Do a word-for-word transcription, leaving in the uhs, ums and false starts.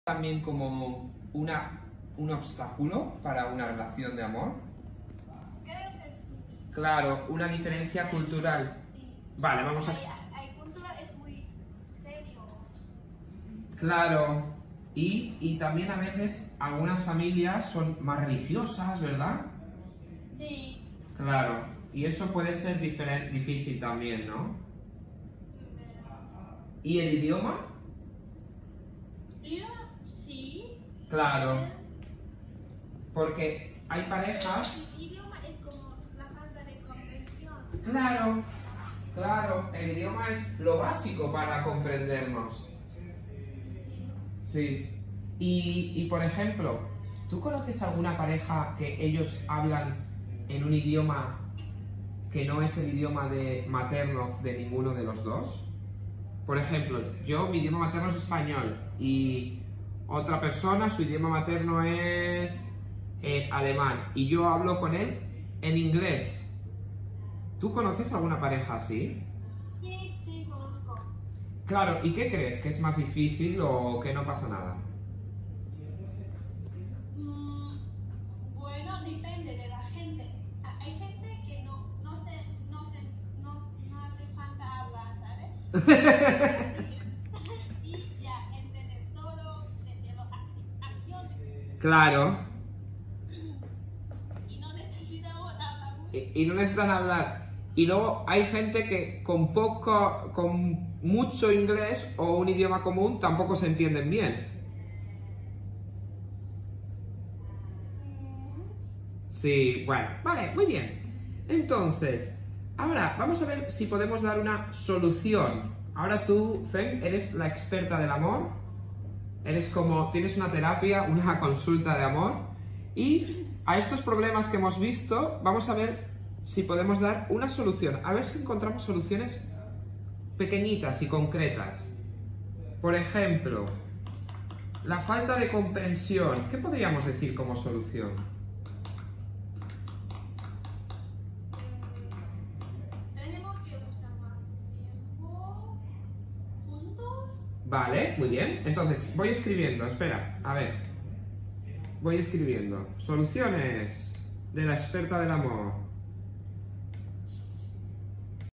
también como una, un obstáculo para una relación de amor? Creo que sí. Claro, una diferencia cultural. Sí. Vale, vamos a... Hay, hay cultura es muy serio. Claro, y, y también a veces algunas familias son más religiosas, ¿verdad? Sí. Claro, y eso puede ser diferen- difícil también, ¿no? ¿Y el idioma? Yo sí. Claro, porque hay parejas... El idioma es como la falta de comprensión. Claro, claro, el idioma es lo básico para comprendernos. Sí. Y, y por ejemplo, ¿tú conoces alguna pareja que ellos hablan en un idioma que no es el idioma de materno de ninguno de los dos? Por ejemplo, yo, mi idioma materno es español y otra persona, su idioma materno es eh, alemán y yo hablo con él en inglés. ¿Tú conoces alguna pareja así? Sí, sí, conozco. Claro, ¿y qué crees? ¿Que es más difícil o que no pasa nada? Mm, bueno, depende de la gente. Ha- Hay gente que no, no, se, no, se, no, no hace falta hablar, ¿sabes? Y ya entiende todo desde las acciones. Claro, Y no necesitamos hablar mucho. y, y no necesitan hablar. Y luego hay gente que con poco, con mucho inglés o un idioma común tampoco se entienden bien. Mm, Sí, bueno, vale, muy bien. Entonces, ahora vamos a ver si podemos dar una solución. Ahora tú, Feng, eres la experta del amor. Eres como, tienes una terapia, una consulta de amor. Y a estos problemas que hemos visto, vamos a ver si podemos dar una solución. A ver si encontramos soluciones pequeñitas y concretas. Por ejemplo, la falta de comprensión. ¿Qué podríamos decir como solución? tenemos que usar más tiempo juntos. Vale, muy bien. Entonces, voy escribiendo, espera, a ver. Voy escribiendo. Soluciones de la experta del amor.